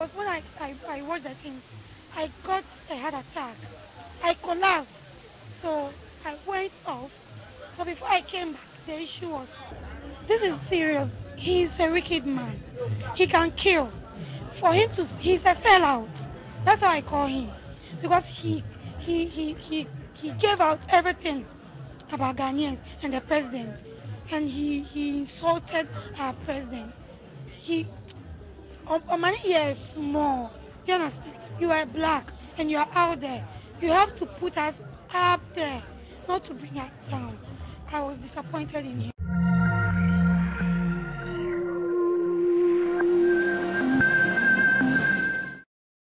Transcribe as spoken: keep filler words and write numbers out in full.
Because when I, I, I watched the thing, I got a heart attack. I collapsed. So I went off. So before I came back, the issue was, this is serious. He's a wicked man. He can kill. For him to, he's a sellout. That's how I call him. Because he, he, he, he, he gave out everything about Ghanaians and the president. And he, he insulted our president. He, Omani here is small. Do you understand? You are black and you are out there. You have to put us up there, not to bring us down. I was disappointed in him.